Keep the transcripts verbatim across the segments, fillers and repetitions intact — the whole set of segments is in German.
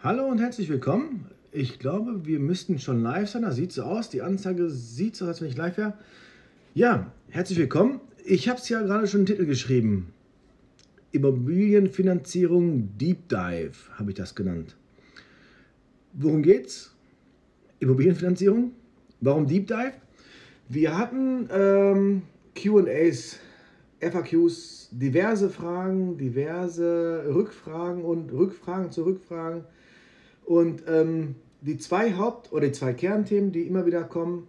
Hallo und herzlich willkommen. Ich glaube, wir müssten schon live sein. Das sieht so aus. Die Anzeige sieht so aus, als wenn ich live wäre. Ja, herzlich willkommen. Ich habe es ja gerade schon im Titel geschrieben. Immobilienfinanzierung Deep Dive habe ich das genannt. Worum geht's? Immobilienfinanzierung. Warum Deep Dive? Wir hatten ähm, Q und A's, F A Qs, diverse Fragen, diverse Rückfragen und Rückfragen zu Rückfragen. Und ähm, die zwei Haupt- oder die zwei Kernthemen, die immer wieder kommen,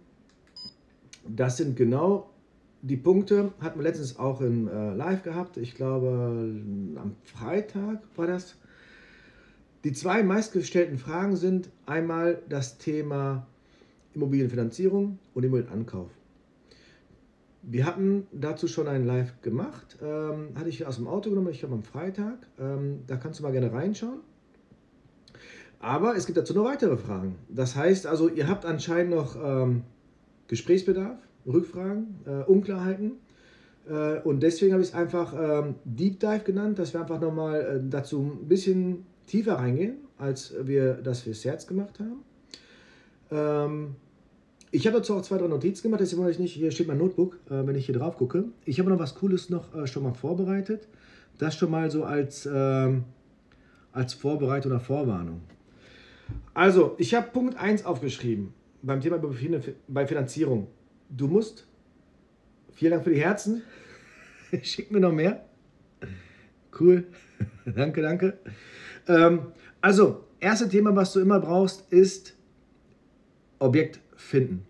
das sind genau die Punkte, hatten wir letztens auch im äh, Live gehabt, ich glaube am Freitag war das. Die zwei meistgestellten Fragen sind einmal das Thema Immobilienfinanzierung und Immobilienankauf. Wir hatten dazu schon ein Live gemacht, ähm, hatte ich aus dem Auto genommen, ich glaube am Freitag, ähm, da kannst du mal gerne reinschauen. Aber es gibt dazu noch weitere Fragen. Das heißt also, ihr habt anscheinend noch ähm, Gesprächsbedarf, Rückfragen, äh, Unklarheiten. Äh, und deswegen habe ich es einfach ähm, Deep Dive genannt, dass wir einfach nochmal äh, dazu ein bisschen tiefer reingehen, als wir das fürs Herz gemacht haben. Ähm, ich habe dazu auch zwei, drei Notizen gemacht, deswegen ich nicht, hier steht mein Notebook, äh, wenn ich hier drauf gucke. Ich habe noch was Cooles noch äh, schon mal vorbereitet. Das schon mal so als, äh, als Vorbereitung oder Vorwarnung. Also, ich habe Punkt eins aufgeschrieben beim Thema bei Finanzierung. Du musst, vielen Dank für die Herzen, schick mir noch mehr. Cool, danke, danke. Ähm, also, erste Thema, was du immer brauchst, ist Objekt finden.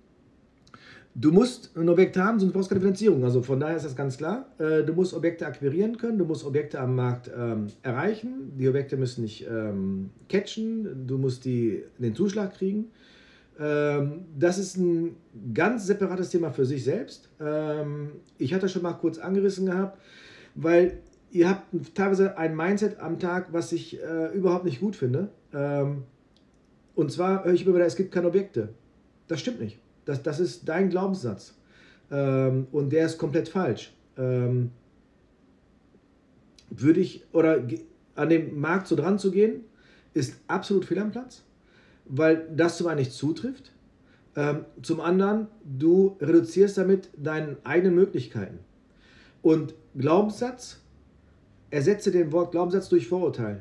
Du musst ein Objekt haben, sonst brauchst du keine Finanzierung. Also von daher ist das ganz klar. Du musst Objekte akquirieren können, du musst Objekte am Markt ähm, erreichen. Die Objekte müssen nicht ähm, catchen, du musst die, den Zuschlag kriegen. Ähm, das ist ein ganz separates Thema für sich selbst. Ähm, ich hatte schon mal kurz angerissen gehabt, weil ihr habt teilweise ein Mindset am Tag, was ich äh, überhaupt nicht gut finde. Ähm, und zwar höre ich immer wieder, es gibt keine Objekte. Das stimmt nicht. Das, das ist dein Glaubenssatz. Ähm, und der ist komplett falsch. Ähm, würde ich, oder an dem Markt so dran zu gehen, ist absolut fehl am Platz, weil das zum einen nicht zutrifft. Ähm, zum anderen, du reduzierst damit deine eigenen Möglichkeiten. Und Glaubenssatz, ersetze den Wort Glaubenssatz durch Vorurteil.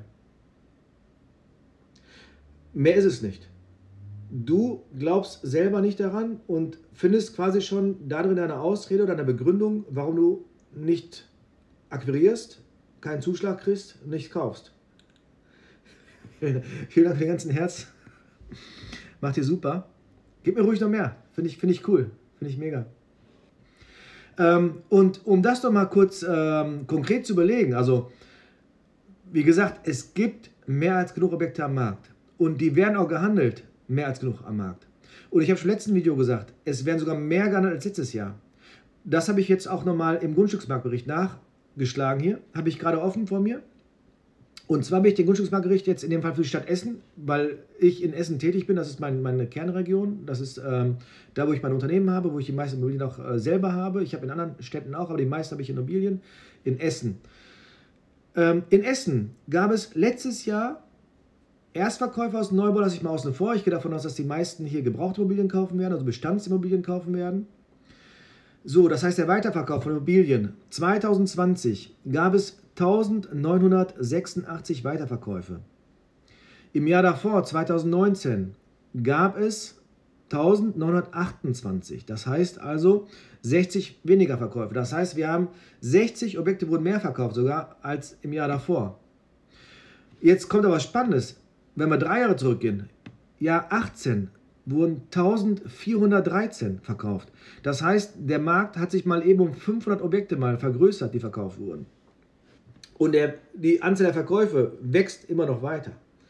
Mehr ist es nicht. Du glaubst selber nicht daran und findest quasi schon darin eine Ausrede oder eine Begründung, warum du nicht akquirierst, keinen Zuschlag kriegst, nicht kaufst. Vielen Dank für den ganzen Herz. Macht ihr super. Gib mir ruhig noch mehr. Finde ich, find ich cool. Finde ich mega. Ähm, und um das doch mal kurz ähm, konkret zu überlegen, also wie gesagt, es gibt mehr als genug Objekte am Markt und die werden auch gehandelt. Mehr als genug am Markt. Und ich habe schon im letzten Video gesagt, es werden sogar mehr gehandelt als letztes Jahr. Das habe ich jetzt auch nochmal im Grundstücksmarktbericht nachgeschlagen hier. Habe ich gerade offen vor mir. Und zwar habe ich den Grundstücksmarktbericht jetzt in dem Fall für die Stadt Essen, weil ich in Essen tätig bin. Das ist mein, meine Kernregion. Das ist ähm, da, wo ich mein Unternehmen habe, wo ich die meisten Immobilien auch äh, selber habe. Ich habe in anderen Städten auch, aber die meisten habe ich Immobilien in Essen. Ähm, in Essen gab es letztes Jahr Erstverkäufer aus dem Neubau lasse ich mal außen vor. Ich gehe davon aus, dass die meisten hier Gebrauchtimmobilien kaufen werden, also Bestandsimmobilien kaufen werden. So, das heißt der Weiterverkauf von Immobilien. zwanzig zwanzig gab es eintausendneunhundertsechsundachtzig Weiterverkäufe. Im Jahr davor, zwanzig neunzehn, gab es eintausendneunhundertachtundzwanzig. Das heißt also sechzig weniger Verkäufe. Das heißt, wir haben sechzig Objekte wurden mehr verkauft sogar als im Jahr davor. Jetzt kommt aber was Spannendes. Wenn wir drei Jahre zurückgehen, Jahr achtzehn wurden eintausendvierhundertdreizehn verkauft. Das heißt, der Markt hat sich mal eben um fünfhundert Objekte mal vergrößert, die verkauft wurden. Und der, die Anzahl der Verkäufe wächst immer noch weiter.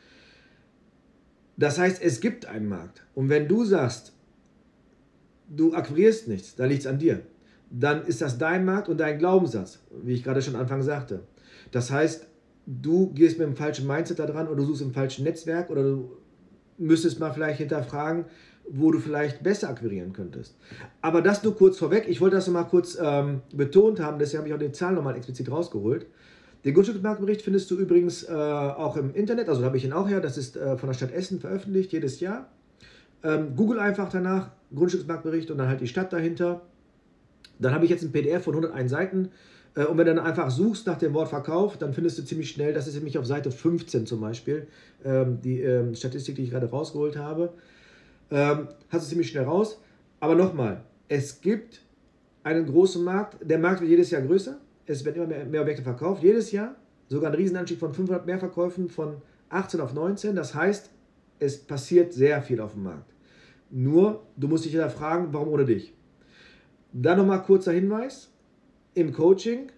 Das heißt, es gibt einen Markt. Und wenn du sagst, du akquirierst nichts, dann liegt es an dir. Dann ist das dein Markt und dein Glaubenssatz, wie ich gerade schon am Anfang sagte. Das heißt, du gehst mit dem falschen Mindset da dran oder du suchst im falschen Netzwerk oder du müsstest mal vielleicht hinterfragen, wo du vielleicht besser akquirieren könntest. Aber das nur kurz vorweg. Ich wollte das noch mal kurz ähm, betont haben, deswegen habe ich auch die Zahlen noch mal explizit rausgeholt. Den Grundstücksmarktbericht findest du übrigens äh, auch im Internet, also da habe ich ihn auch her, das ist äh, von der Stadt Essen veröffentlicht, jedes Jahr. Ähm, Google einfach danach, Grundstücksmarktbericht und dann halt die Stadt dahinter. Dann habe ich jetzt ein P D F von hunderteins Seiten. Äh, und wenn du dann einfach suchst nach dem Wort Verkauf, dann findest du ziemlich schnell, das ist nämlich auf Seite fünfzehn zum Beispiel, ähm, die ähm, Statistik, die ich gerade rausgeholt habe, ähm, hast du ziemlich schnell raus. Aber nochmal, es gibt einen großen Markt, der Markt wird jedes Jahr größer, es werden immer mehr, mehr Objekte verkauft, jedes Jahr, sogar ein Riesenanstieg von fünfhundert Mehrverkäufen von achtzehn auf neunzehn, das heißt, es passiert sehr viel auf dem Markt. Nur, du musst dich ja fragen, warum ohne dich? Dann nochmal kurzer Hinweis, im Coaching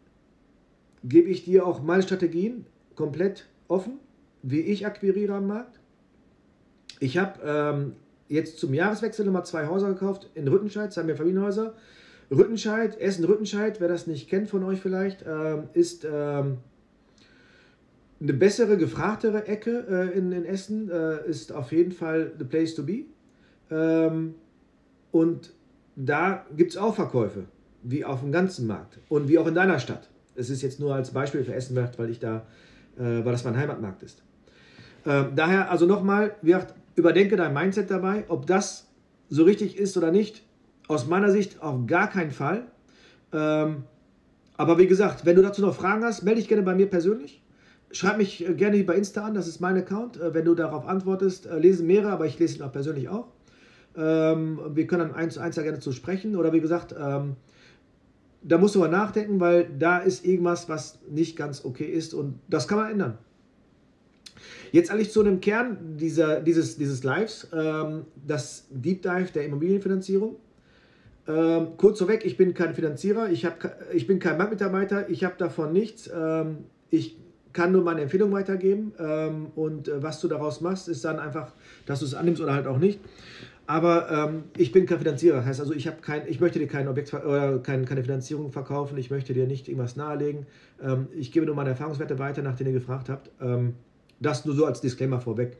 gebe ich dir auch meine Strategien komplett offen, wie ich akquiriere am Markt. Ich habe ähm, jetzt zum Jahreswechsel nochmal zwei Häuser gekauft in Rüttenscheid, zwei Mehrfamilienhäuser. Rüttenscheid, Essen-Rüttenscheid, wer das nicht kennt von euch vielleicht, ähm, ist ähm, eine bessere, gefragtere Ecke äh, in, in Essen, äh, ist auf jeden Fall the place to be. Ähm, und da gibt es auch Verkäufe, wie auf dem ganzen Markt und wie auch in deiner Stadt. Es ist jetzt nur als Beispiel für Essen gemacht, weil ich da, äh, weil das mein Heimatmarkt ist. Ähm, daher also nochmal, überdenke dein Mindset dabei, ob das so richtig ist oder nicht. Aus meiner Sicht auf gar keinen Fall. Ähm, aber wie gesagt, wenn du dazu noch Fragen hast, melde dich gerne bei mir persönlich. Schreib mich äh, gerne bei Insta an, das ist mein Account. Äh, wenn du darauf antwortest, äh, lesen mehrere, aber ich lese ihn auch persönlich auch. Ähm, wir können dann eins zu eins da gerne zu sprechen. Oder wie gesagt, ähm, da musst du mal nachdenken, weil da ist irgendwas, was nicht ganz okay ist und das kann man ändern. Jetzt eigentlich zu einem Kern dieser, dieses, dieses Lives, ähm, das Deep Dive der Immobilienfinanzierung. Ähm, kurz vorweg, ich bin kein Finanzierer, ich, hab, ich bin kein Bankmitarbeiter, ich habe davon nichts. Ähm, ich kann nur meine Empfehlung weitergeben ähm, und äh, was du daraus machst, ist dann einfach, dass du es annimmst oder halt auch nicht. Aber ähm, ich bin kein Finanzierer, das heißt also, ich, kein, ich möchte dir kein Objekt oder kein, keine Finanzierung verkaufen, ich möchte dir nicht irgendwas nahelegen. Ähm, ich gebe nur meine Erfahrungswerte weiter, nach denen ihr gefragt habt. Ähm, das nur so als Disclaimer vorweg.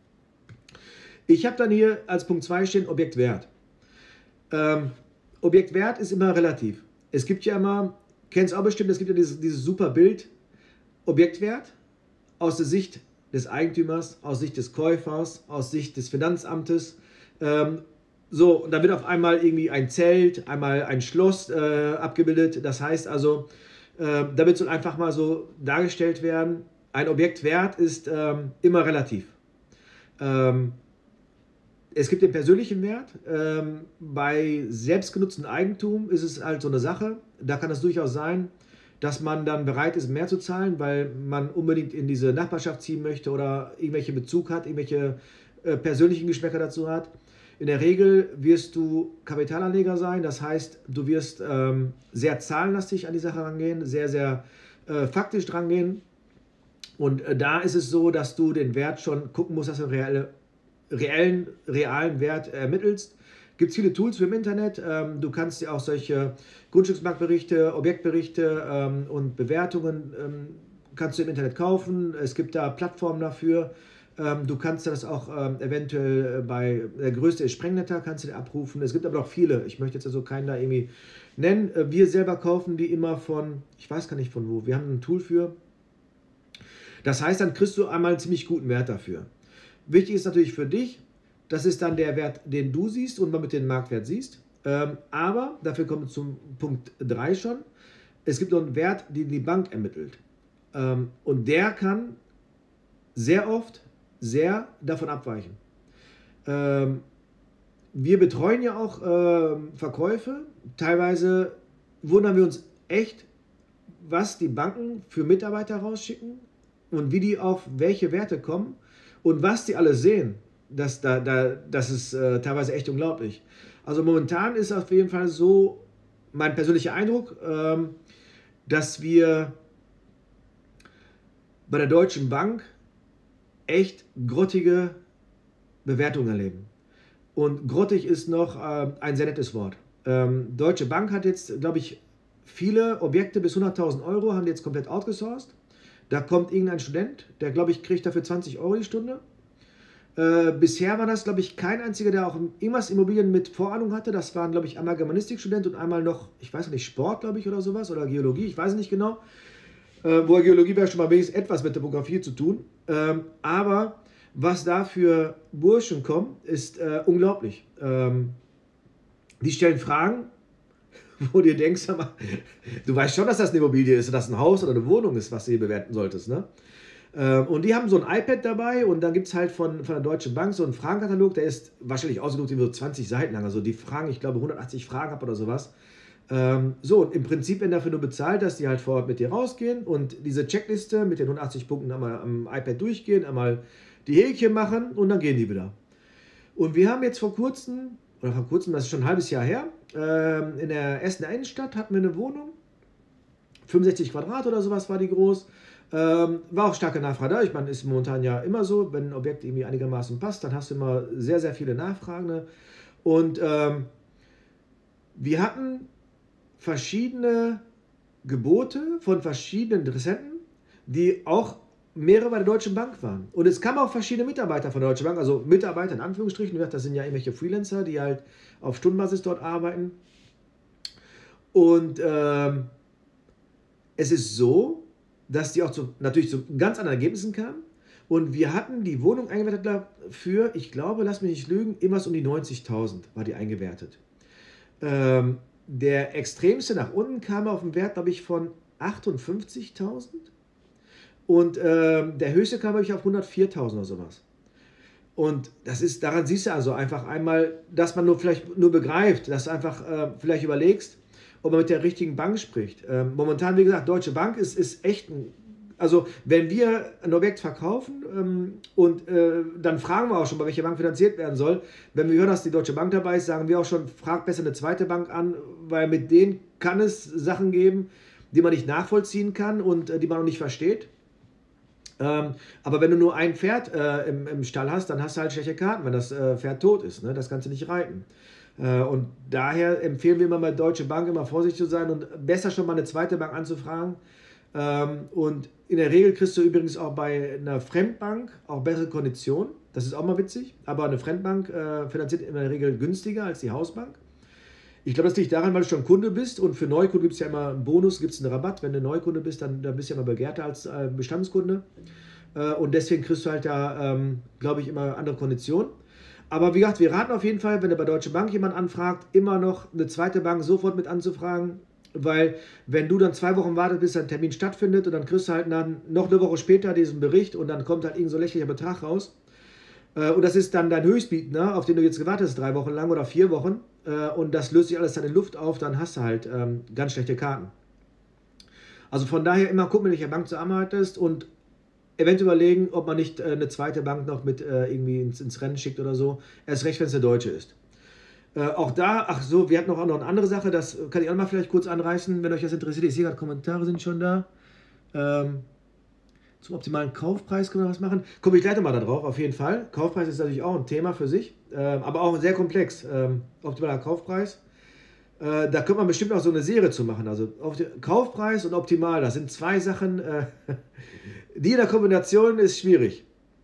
Ich habe dann hier als Punkt zwei stehen Objektwert. Ähm, Objektwert ist immer relativ. Es gibt ja immer, kennst du auch bestimmt, es gibt ja dieses, dieses super Bild, Objektwert aus der Sicht des Eigentümers, aus Sicht des Käufers, aus Sicht des Finanzamtes. Ähm, so, und da wird auf einmal irgendwie ein Zelt, einmal ein Schloss äh, abgebildet. Das heißt also, äh, damit soll einfach mal so dargestellt werden, ein Objektwert ist ähm, immer relativ. Ähm, Es gibt den persönlichen Wert. Ähm, bei selbstgenutztem Eigentum ist es halt so eine Sache. Da kann es durchaus sein, dass man dann bereit ist, mehr zu zahlen, weil man unbedingt in diese Nachbarschaft ziehen möchte oder irgendwelche Bezug hat, irgendwelche äh, persönlichen Geschmäcker dazu hat. In der Regel wirst du Kapitalanleger sein. Das heißt, du wirst ähm, sehr zahlenlastig an die Sache rangehen, sehr, sehr äh, faktisch drangehen. Und äh, da ist es so, dass du den Wert schon gucken musst, dass du reelle reellen, realen Wert ermittelst. Gibt es viele Tools für im Internet. Ähm, du kannst dir auch solche Grundstücksmarktberichte, Objektberichte ähm, und Bewertungen ähm, kannst du im Internet kaufen. Es gibt da Plattformen dafür. Ähm, du kannst das auch ähm, eventuell bei, der größte ist Sprengnetter, kannst du dir abrufen. Es gibt aber auch viele. Ich möchte jetzt also keinen da irgendwie nennen. Äh, wir selber kaufen die immer von, ich weiß gar nicht von wo. Wir haben ein Tool für. Das heißt, dann kriegst du einmal einen ziemlich guten Wert dafür. Wichtig ist natürlich für dich, das ist dann der Wert, den du siehst und man mit dem Marktwert siehst. Ähm, aber, dafür kommen wir zum Punkt drei schon, es gibt noch einen Wert, den die Bank ermittelt. Ähm, und der kann sehr oft sehr davon abweichen. Ähm, wir betreuen ja auch ähm, Verkäufe. Teilweise wundern wir uns echt, was die Banken für Mitarbeiter rausschicken und wie die auf welche Werte kommen. Und was die alle sehen, das, da, da, das ist äh, teilweise echt unglaublich. Also momentan ist auf jeden Fall so mein persönlicher Eindruck, ähm, dass wir bei der Deutschen Bank echt grottige Bewertungen erleben. Und grottig ist noch äh, ein sehr nettes Wort. Ähm, Deutsche Bank hat jetzt, glaube ich, viele Objekte bis hunderttausend Euro, haben die jetzt komplett outgesourced. Da kommt irgendein Student, der, glaube ich, kriegt dafür zwanzig Euro die Stunde. Äh, bisher war das, glaube ich, kein einziger, der auch irgendwas Immobilien mit Vorahnung hatte. Das waren, glaube ich, einmal Germanistikstudent und einmal noch, ich weiß nicht, Sport, glaube ich, oder sowas, oder Geologie, ich weiß nicht genau. äh, wo Geologie wäre schon mal wenigstens etwas mit Topografie zu tun. Ähm, aber was da für Burschen kommen, ist äh, unglaublich. Ähm, die stellen Fragen, wo du denkst, aber, du weißt schon, dass das eine Immobilie ist, dass das ein Haus oder eine Wohnung ist, was du hier bewerten solltest. Ne? Ähm, und die haben so ein iPad dabei und dann gibt es halt von, von der Deutschen Bank so einen Fragenkatalog, der ist wahrscheinlich ausgedruckt wie so zwanzig Seiten lang. Also die Fragen, ich glaube hundertachtzig Fragen ab oder sowas. Ähm, so, und im Prinzip, wenn dafür nur bezahlt, dass die halt vor Ort mit dir rausgehen und diese Checkliste mit den hundertachtzig Punkten einmal am iPad durchgehen, einmal die Häkchen machen und dann gehen die wieder. Und wir haben jetzt vor kurzem, oder vor kurzem, das ist schon ein halbes Jahr her, ähm, in der Essener Innenstadt hatten wir eine Wohnung, fünfundsechzig Quadrat oder sowas war die groß. Ähm, war auch starke Nachfrage da. Ich meine, ist momentan ja immer so, wenn ein Objekt irgendwie einigermaßen passt, dann hast du immer sehr, sehr viele Nachfragende. Und ähm, wir hatten verschiedene Gebote von verschiedenen Interessenten, die auch mehrere bei der Deutschen Bank waren. Und es kamen auch verschiedene Mitarbeiter von der Deutschen Bank, also Mitarbeiter in Anführungsstrichen, das sind ja irgendwelche Freelancer, die halt auf Stundenbasis dort arbeiten. Und ähm, es ist so, dass die auch zu, natürlich zu ganz anderen Ergebnissen kamen. Und wir hatten die Wohnung eingewertet für, ich glaube, lass mich nicht lügen, irgendwas um die neunzigtausend war die eingewertet. Ähm, der extremste nach unten kam auf einen Wert, glaube ich, von achtundfünfzigtausend. Und ähm, der höchste kam, glaube ich, auf hundertviertausend oder sowas. Und das ist, daran siehst du also einfach einmal, dass man nur vielleicht nur begreift, dass du einfach äh, vielleicht überlegst, ob man mit der richtigen Bank spricht. Ähm, momentan, wie gesagt, Deutsche Bank ist, ist echt ein, also wenn wir ein Objekt verkaufen ähm, und äh, dann fragen wir auch schon, bei welcher Bank finanziert werden soll. Wenn wir hören, dass die Deutsche Bank dabei ist, sagen wir auch schon, frag besser eine zweite Bank an, weil mit denen kann es Sachen geben, die man nicht nachvollziehen kann und äh, die man auch nicht versteht. Ähm, aber wenn du nur ein Pferd äh, im, im Stall hast, dann hast du halt schlechte Karten, wenn das äh, Pferd tot ist. Ne? Das kannst du nicht reiten. Äh, und daher empfehlen wir immer bei Deutsche Bank immer vorsichtig zu sein und besser schon mal eine zweite Bank anzufragen. Ähm, und in der Regel kriegst du übrigens auch bei einer Fremdbank auch bessere Konditionen. Das ist auch mal witzig. Aber eine Fremdbank äh, finanziert in der Regel günstiger als die Hausbank. Ich glaube, das liegt daran, weil du schon Kunde bist und für Neukunden gibt es ja immer einen Bonus, gibt es einen Rabatt. Wenn du Neukunde bist, dann, dann bist du ja immer begehrter als äh, Bestandskunde. Äh, und deswegen kriegst du halt da, ähm, glaube ich, immer andere Konditionen. Aber wie gesagt, wir raten auf jeden Fall, wenn du bei Deutsche Bank jemand anfragt, immer noch eine zweite Bank sofort mit anzufragen. Weil wenn du dann zwei Wochen wartest, bis ein Termin stattfindet und dann kriegst du halt dann noch eine Woche später diesen Bericht und dann kommt halt irgend so ein lächerlicher Betrag raus. Äh, und das ist dann dein Höchstbietender, auf den du jetzt gewartet hast, drei Wochen lang oder vier Wochen. Und das löst sich alles dann in Luft auf, dann hast du halt ähm, ganz schlechte Karten. Also von daher immer gucken, mit welcher Bank du arbeitest und eventuell überlegen, ob man nicht äh, eine zweite Bank noch mit äh, irgendwie ins, ins Rennen schickt oder so. Erst recht, wenn es eine deutsche ist. Äh, auch da, ach so, wir hatten noch, auch noch eine andere Sache, das kann ich auch mal vielleicht kurz anreißen, wenn euch das interessiert. Ich sehe gerade, Kommentare sind schon da. Ähm, Zum optimalen Kaufpreis können wir was machen. Komme ich gleich nochmal da drauf, auf jeden Fall. Kaufpreis ist natürlich auch ein Thema für sich, ähm, aber auch sehr komplex. Ähm, optimaler Kaufpreis. Äh, da könnte man bestimmt auch so eine Serie zu machen. Also Kaufpreis und optimal, das sind zwei Sachen, äh, die in der Kombination ist schwierig.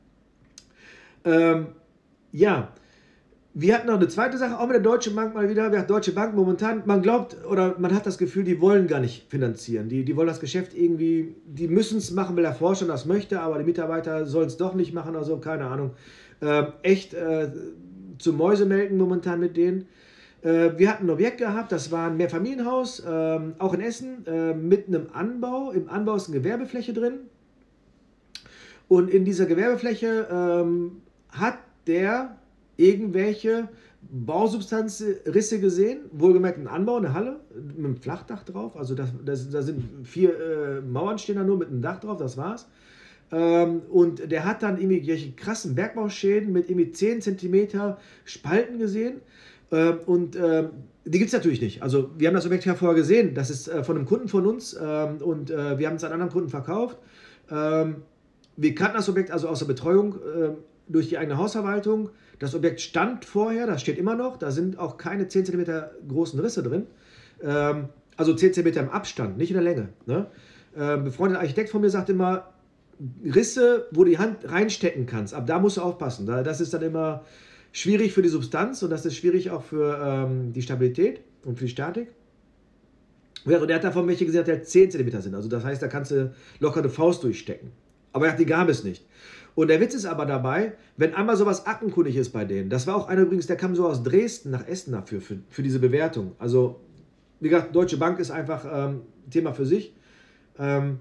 Ähm, ja, wir hatten noch eine zweite Sache, auch mit der Deutschen Bank mal wieder. Wir haben Deutsche Bank momentan, man glaubt oder man hat das Gefühl, die wollen gar nicht finanzieren. Die, die wollen das Geschäft irgendwie, die müssen es machen, weil der Vorstand das möchte, aber die Mitarbeiter sollen es doch nicht machen oder so, keine Ahnung. Ähm, echt äh, zu Mäusemelken momentan mit denen. Äh, wir hatten ein Objekt gehabt, das war ein Mehrfamilienhaus, äh, auch in Essen, äh, mit einem Anbau. Im Anbau ist eine Gewerbefläche drin. Und in dieser Gewerbefläche ähm, hat der irgendwelche Bausubstanzrisse gesehen, wohlgemerkt ein Anbau, eine Halle mit einem Flachdach drauf, also da das, das sind vier äh, Mauern stehen da nur mit einem Dach drauf, das war's. Ähm, und der hat dann irgendwelche krassen Bergbauschäden mit irgendwie zehn Zentimeter Spalten gesehen äh, und äh, die gibt es natürlich nicht. Also wir haben das Objekt ja vorher gesehen, das ist äh, von einem Kunden von uns äh, und äh, wir haben es an anderen Kunden verkauft. Ähm, wir kannten das Objekt also aus der Betreuung äh, durch die eigene Hausverwaltung. Das Objekt stand vorher, das steht immer noch, da sind auch keine zehn Zentimeter großen Risse drin. Ähm, also zehn Zentimeter im Abstand, nicht in der Länge. Ne? Äh, befreundeter Architekt von mir sagt immer, Risse, wo du die Hand reinstecken kannst, ab da musst du aufpassen. Das ist dann immer schwierig für die Substanz und das ist schwierig auch für ähm, die Stabilität und für die Statik. Ja, und er hat davon welche gesehen, die zehn Zentimeter sind. Also das heißt, da kannst du locker eine Faust durchstecken. Aber er hat die gab es nicht. Und der Witz ist aber dabei, wenn einmal sowas aktenkundig ist bei denen, das war auch einer übrigens, der kam so aus Dresden nach Essen dafür, für, für diese Bewertung. Also, wie gesagt, Deutsche Bank ist einfach ähm, Thema für sich. Ähm,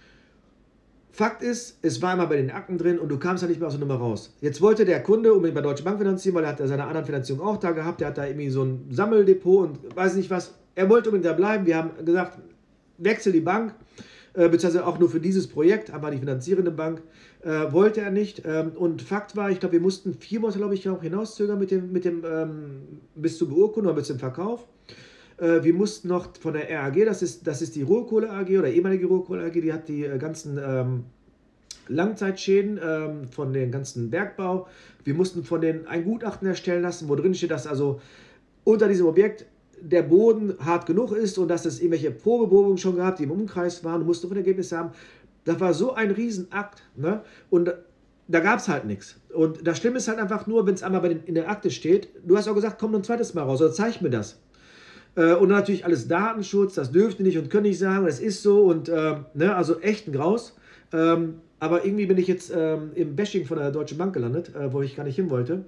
Fakt ist, es war einmal bei den Akten drin und du kamst halt nicht mehr aus der Nummer raus. Jetzt wollte der Kunde unbedingt bei Deutsche Bank finanzieren, weil er hat ja seine anderen Finanzierungen auch da gehabt. Der hat da irgendwie so ein Sammeldepot und weiß nicht was. Er wollte unbedingt da bleiben. Wir haben gesagt, wechsel die Bank. Äh, beziehungsweise auch nur für dieses Projekt, aber die finanzierende Bank, äh, wollte er nicht. Ähm, und Fakt war, ich glaube, wir mussten vier Monate, glaube ich, auch hinauszögern mit dem, mit dem ähm, bis zur Beurkundung oder bis zum Verkauf. Äh, wir mussten noch von der R A G, das ist, das ist die Ruhrkohle A G oder ehemalige Ruhrkohle A G, die hat die äh, ganzen ähm, Langzeitschäden ähm, von den ganzen Bergbau. Wir mussten von denen ein Gutachten erstellen lassen, wo drin steht, dass also unter diesem Objekt der Boden hart genug ist und dass es irgendwelche Probebohrungen schon gab, die im Umkreis waren, musste von Ergebnis haben. Das war so ein Riesenakt, ne? Und da gab es halt nichts. Und das Schlimme ist halt einfach nur, wenn es einmal bei den, in der Akte steht, du hast auch gesagt, komm noch ein zweites Mal raus oder zeig mir das. Äh, und dann natürlich alles Datenschutz, das dürfte nicht und können nicht sagen, das ist so und äh, ne, also echt ein Graus. Ähm, aber irgendwie bin ich jetzt ähm, im Bashing von der Deutschen Bank gelandet, äh, wo ich gar nicht hin wollte.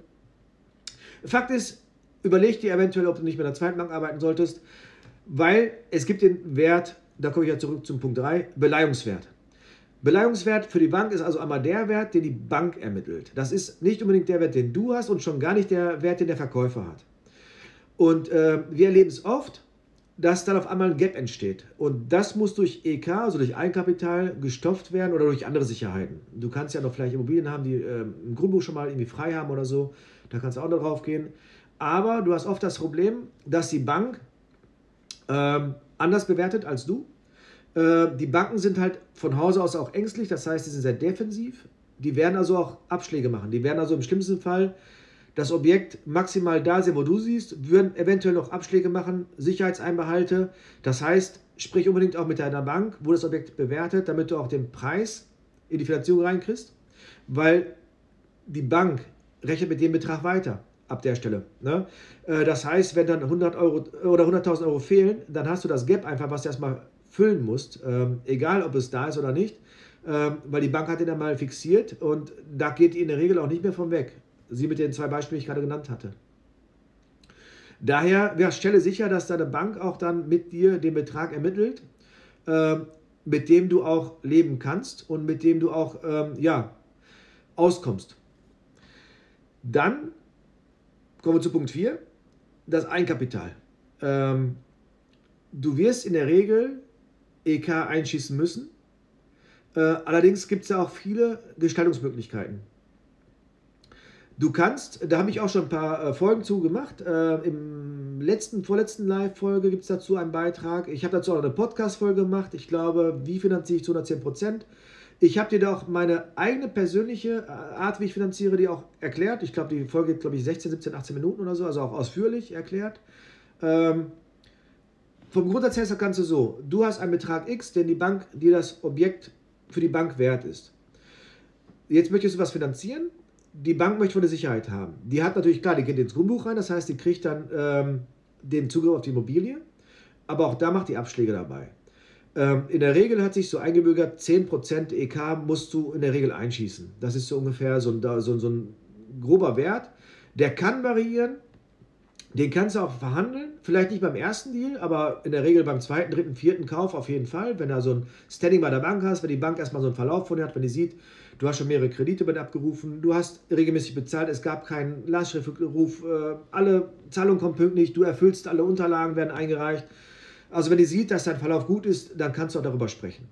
Fakt ist, überleg dir eventuell, ob du nicht mit der zweiten Bank arbeiten solltest, weil es gibt den Wert, da komme ich ja zurück zum Punkt drei, Beleihungswert. Beleihungswert für die Bank ist also einmal der Wert, den die Bank ermittelt. Das ist nicht unbedingt der Wert, den du hast und schon gar nicht der Wert, den der Verkäufer hat. Und äh, wir erleben es oft, dass dann auf einmal ein Gap entsteht. Und das muss durch E K, also durch Eigenkapital, gestopft werden oder durch andere Sicherheiten. Du kannst ja noch vielleicht Immobilien haben, die äh, im Grundbuch schon mal irgendwie frei haben oder so. Da kannst du auch noch drauf gehen. Aber du hast oft das Problem, dass die Bank ähm, anders bewertet als du. Äh, die Banken sind halt von Hause aus auch ängstlich, das heißt, sie sind sehr defensiv. Die werden also auch Abschläge machen. Die werden also im schlimmsten Fall das Objekt maximal da sehen, wo du siehst, würden eventuell noch Abschläge machen, Sicherheitseinbehalte. Das heißt, sprich unbedingt auch mit deiner Bank, wo das Objekt bewertet, damit du auch den Preis in die Finanzierung reinkriegst, weil die Bank rechnet mit dem Betrag weiter. Ab der Stelle. Ne? Das heißt, wenn dann hundert Euro oder hunderttausend Euro fehlen, dann hast du das Gap einfach, was du erstmal füllen musst, ähm, egal ob es da ist oder nicht, ähm, weil die Bank hat den dann mal fixiert und da geht die in der Regel auch nicht mehr von weg. Sie mit den zwei Beispielen, die ich gerade genannt hatte. Daher ja, stelle sicher, dass deine Bank auch dann mit dir den Betrag ermittelt, äh, mit dem du auch leben kannst und mit dem du auch ähm, ja, auskommst. Dann kommen wir zu Punkt vier, das Eigenkapital. Ähm, du wirst in der Regel E K einschießen müssen. Äh, allerdings gibt es ja auch viele Gestaltungsmöglichkeiten. Du kannst, da habe ich auch schon ein paar äh, Folgen zu gemacht. Äh, Im letzten, vorletzten Live-Folge gibt es dazu einen Beitrag. Ich habe dazu auch eine Podcast-Folge gemacht. Ich glaube, wie finanziere ich zu hundertzehn Prozent? Ich habe dir da auch meine eigene persönliche Art, wie ich finanziere, die auch erklärt. Ich glaube, die Folge geht, glaube ich, sechzehn, siebzehn, achtzehn Minuten oder so, also auch ausführlich erklärt. Ähm, vom Grundsatz her ist das Ganze so. Du hast einen Betrag X, den die Bank dir das Objekt für die Bank wert ist. Jetzt möchtest du was finanzieren. Die Bank möchte von der Sicherheit haben. Die hat natürlich, klar, die geht ins Grundbuch rein, das heißt, die kriegt dann ähm, den Zugriff auf die Immobilie. Aber auch da macht die Abschläge dabei. In der Regel hat sich so eingebürgert, zehn Prozent E K musst du in der Regel einschießen. Das ist so ungefähr so ein, so, so ein grober Wert. Der kann variieren, den kannst du auch verhandeln. Vielleicht nicht beim ersten Deal, aber in der Regel beim zweiten, dritten, vierten Kauf auf jeden Fall. Wenn du so ein Standing bei der Bank hast, wenn die Bank erstmal so einen Verlauf von dir hat, wenn die sieht, du hast schon mehrere Kredite bei dir abgerufen, du hast regelmäßig bezahlt, es gab keinen Lastschriftruf, alle Zahlungen kommen pünktlich, du erfüllst alle Unterlagen, werden eingereicht. Also wenn die sieht, dass dein Verlauf gut ist, dann kannst du auch darüber sprechen.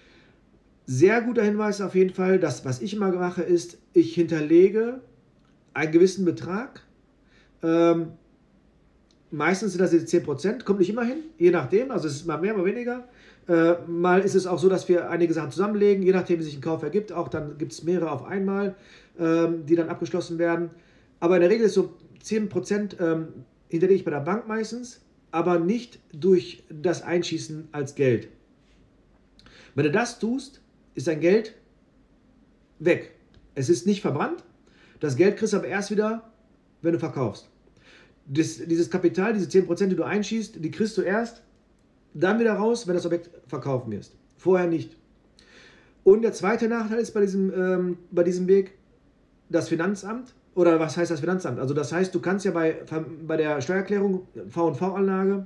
Sehr guter Hinweis auf jeden Fall, das, was ich immer mache, ist, ich hinterlege einen gewissen Betrag. Ähm, meistens sind das jetzt zehn Prozent, kommt nicht immer hin, je nachdem, also es ist mal mehr, mal weniger. Äh, mal ist es auch so, dass wir einige Sachen zusammenlegen, je nachdem, wie sich ein Kauf ergibt, auch dann gibt es mehrere auf einmal, ähm, die dann abgeschlossen werden. Aber in der Regel ist so zehn Prozent ähm, hinterlege ich bei der Bank meistens, aber nicht durch das Einschießen als Geld. Wenn du das tust, ist dein Geld weg. Es ist nicht verbrannt. Das Geld kriegst du aber erst wieder, wenn du verkaufst. Das, dieses Kapital, diese zehn Prozent, die du einschießt, die kriegst du erst, dann wieder raus, wenn das Objekt verkaufen wirst. Vorher nicht. Und der zweite Nachteil ist bei diesem, ähm, bei diesem Weg, das Finanzamt, oder was heißt das Finanzamt? Also das heißt, du kannst ja bei, bei der Steuererklärung V und V-Anlage,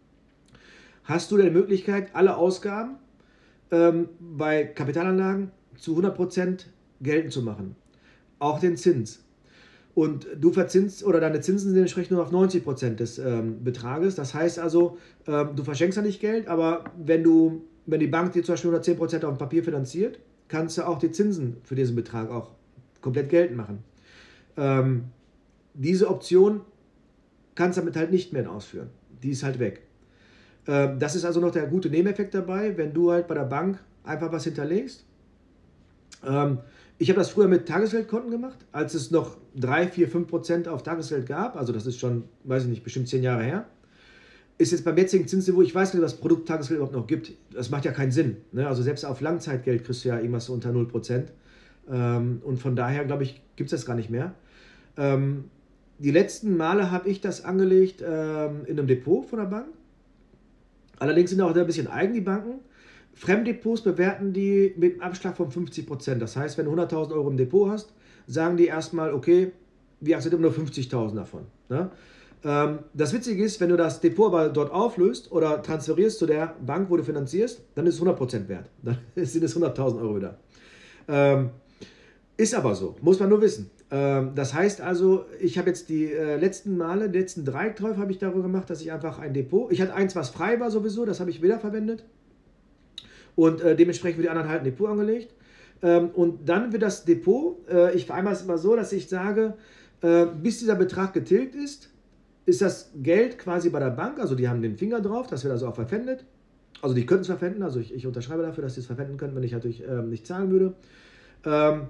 hast du die Möglichkeit, alle Ausgaben ähm, bei Kapitalanlagen zu hundert Prozent geltend zu machen. Auch den Zins. Und du verzinst, oder deine Zinsen sind entsprechend nur auf neunzig Prozent des ähm, Betrages. Das heißt also, ähm, du verschenkst ja nicht Geld, aber wenn du, wenn die Bank dir zum Beispiel hundertzehn Prozent auf dem Papier finanziert, kannst du auch die Zinsen für diesen Betrag auch komplett geltend machen. Ähm, diese Option kannst du damit halt nicht mehr ausführen. Die ist halt weg. Ähm, das ist also noch der gute Nebeneffekt dabei, wenn du halt bei der Bank einfach was hinterlegst. Ähm, ich habe das früher mit Tagesgeldkonten gemacht, als es noch drei, vier, fünf Prozent auf Tagesgeld gab. Also das ist schon, weiß ich nicht, bestimmt zehn Jahre her. Ist jetzt beim jetzigen Zinsniveau, ich weiß nicht, was das Produkt Tagesgeld überhaupt noch gibt. Das macht ja keinen Sinn. Ne? Also selbst auf Langzeitgeld kriegst du ja irgendwas unter null Prozent. Ähm, und von daher, glaube ich, gibt es das gar nicht mehr. Ähm, die letzten Male habe ich das angelegt ähm, in einem Depot von der Bank. Allerdings sind auch ein bisschen eigen die Banken. Fremddepots bewerten die mit einem Abschlag von fünfzig Prozent. Das heißt, wenn du hunderttausend Euro im Depot hast, sagen die erstmal, okay, wir akzeptieren nur fünfzigtausend davon. Ne? Ähm, das Witzige ist, wenn du das Depot aber dort auflöst oder transferierst zu der Bank, wo du finanzierst, dann ist es hundert Prozent wert. Dann sind es hunderttausend Euro wieder. Ähm, ist aber so, muss man nur wissen. Ähm, das heißt also, ich habe jetzt die äh, letzten Male, die letzten drei Käufe habe ich darüber gemacht, dass ich einfach ein Depot, ich hatte eins, was frei war sowieso, das habe ich wiederverwendet. Und äh, dementsprechend wird die anderen halt ein Depot angelegt. Ähm, und dann wird das Depot, äh, ich vereinbare es immer so, dass ich sage, äh, bis dieser Betrag getilgt ist, ist das Geld quasi bei der Bank, also die haben den Finger drauf, das wird also auch verpfändet. Also die können es verpfänden, also ich, ich unterschreibe dafür, dass sie es verpfänden können, wenn ich natürlich ähm, nicht zahlen würde. Ähm,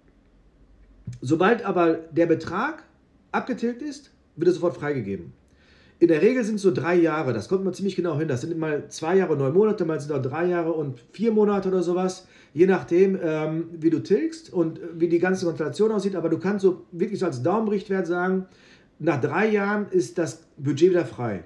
sobald aber der Betrag abgetilgt ist, wird er sofort freigegeben. In der Regel sind es so drei Jahre, das kommt man ziemlich genau hin. Das sind mal zwei Jahre, neun Monate, mal sind auch drei Jahre und vier Monate oder sowas. Je nachdem, ähm, wie du tilgst und wie die ganze Konstellation aussieht. Aber du kannst so wirklich so als Daumenrichtwert sagen, nach drei Jahren ist das Budget wieder frei.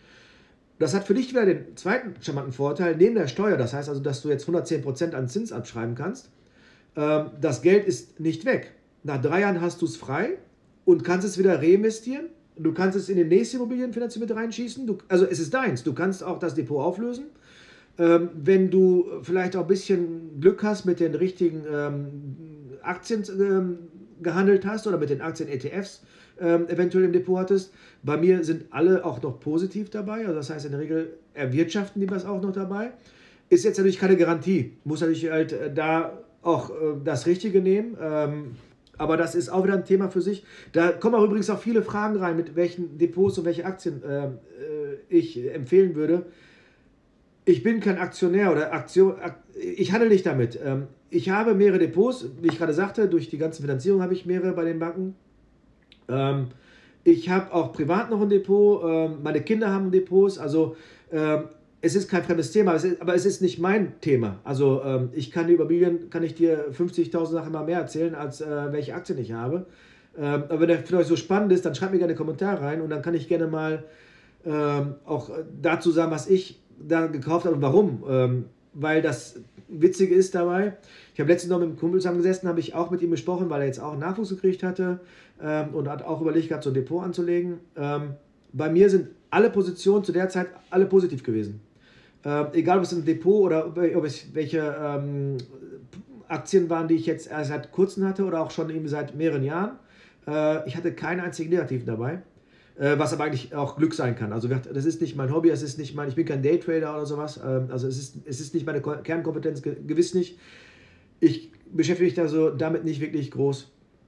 Das hat für dich wieder den zweiten charmanten Vorteil, neben der Steuer. Das heißt also, dass du jetzt hundertzehn Prozent an Zins abschreiben kannst. Ähm, das Geld ist nicht weg. Nach drei Jahren hast du es frei und kannst es wieder reinvestieren. Du kannst es in den nächsten Immobilienfinanzierung mit reinschießen. Du, also es ist deins. Du kannst auch das Depot auflösen. Ähm, wenn du vielleicht auch ein bisschen Glück hast mit den richtigen ähm, Aktien ähm, gehandelt hast oder mit den Aktien-E T Fs ähm, eventuell im Depot hattest. Bei mir sind alle auch noch positiv dabei. Also das heißt, in der Regel erwirtschaften die was auch noch dabei. Ist jetzt natürlich keine Garantie. Muss natürlich halt äh, da auch äh, das Richtige nehmen. Ähm, Aber das ist auch wieder ein Thema für sich. Da kommen auch übrigens auch viele Fragen rein, mit welchen Depots und welche Aktien äh, ich empfehlen würde. Ich bin kein Aktionär oder Aktion, ich handle nicht damit. Ähm, ich habe mehrere Depots, wie ich gerade sagte, durch die ganze Finanzierung habe ich mehrere bei den Banken. Ähm, ich habe auch privat noch ein Depot, ähm, meine Kinder haben Depots, also ähm, es ist kein fremdes Thema, es ist, aber es ist nicht mein Thema. Also ähm, ich kann die Immobilien, kann ich dir fünfzigtausend Sachen mal mehr erzählen, als äh, welche Aktien ich habe. Ähm, aber wenn der für euch so spannend ist, dann schreibt mir gerne einen Kommentar rein und dann kann ich gerne mal ähm, auch dazu sagen, was ich da gekauft habe und warum. Ähm, weil das Witzige ist dabei, ich habe letztens noch mit einem Kumpel zusammengesessen, habe ich auch mit ihm gesprochen, weil er jetzt auch einen Nachwuchs gekriegt hatte ähm, und hat auch überlegt gehabt, so ein Depot anzulegen. Ähm, bei mir sind alle Positionen zu der Zeit alle positiv gewesen. Äh, egal, ob es ein Depot oder ob, ob es welche ähm, Aktien waren, die ich jetzt erst seit kurzem hatte oder auch schon eben seit mehreren Jahren. Äh, ich hatte keinen einzigen Negativen dabei, äh, was aber eigentlich auch Glück sein kann. Also das ist nicht mein Hobby, es ist nicht mein, ich bin kein Daytrader oder sowas. Äh, also es ist, es ist nicht meine Kernkompetenz, ge gewiss nicht. Ich beschäftige mich da so damit nicht wirklich groß.